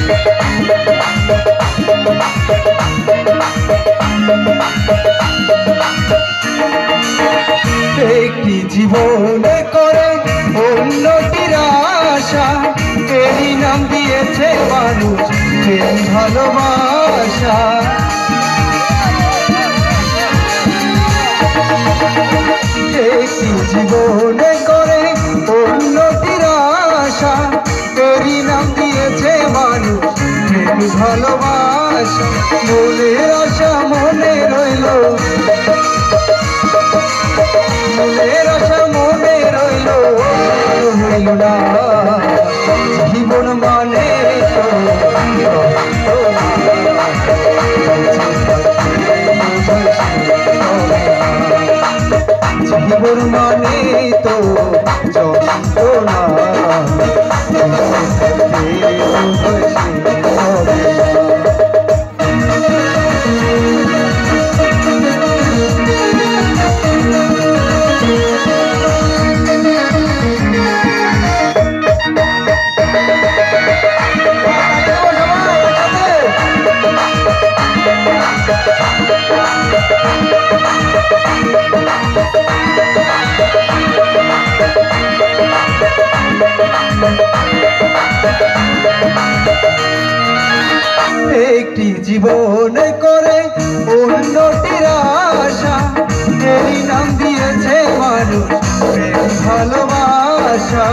একটি জীবনে করে উন্নতির আশা, এই নাম দিয়েছে মানুষ প্রেম ভালোবাসা। একটি জীবনে করে উন্নতির আশা, এই নাম দিয়েছে মানুষ প্রেম ভালোবাসা। মনের আশা মনে রইল, মনের আশা মনে রইল, হইল না জীবন মানে তো জীবন মানে তো যন্ত্রণা। একটি জীবনে করে উন্নতির আশা, এই নাম দিয়েছে মানুষ প্রেম ভালোবাসা।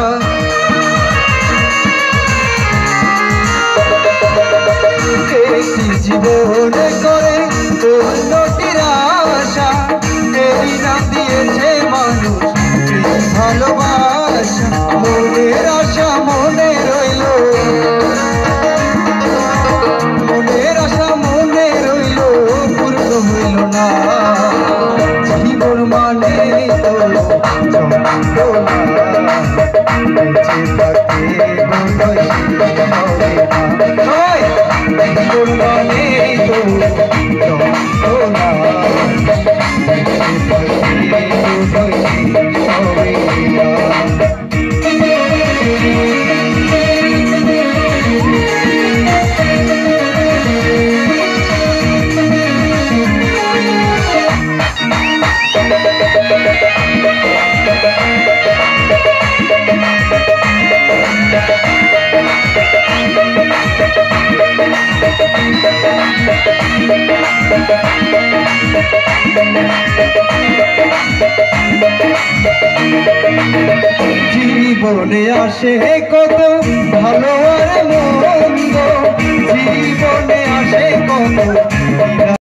একটি জীবনে করে উন্নতির আশা, এই নাম দিয়েছে মানুষ প্রেম ভালোবাসা। মনের আশা মনে রইল, মনের আশা মনে রইল, পূর্ণ হইল না জীবন মানে তো যন্ত্রণা। বেঁচে থাকতে বোধহয় হবে না জীবন মানে তো যন্ত্রণা। বেঁচে থাকতে বোধহয় হবে না। জীবনে আসে কত ভালো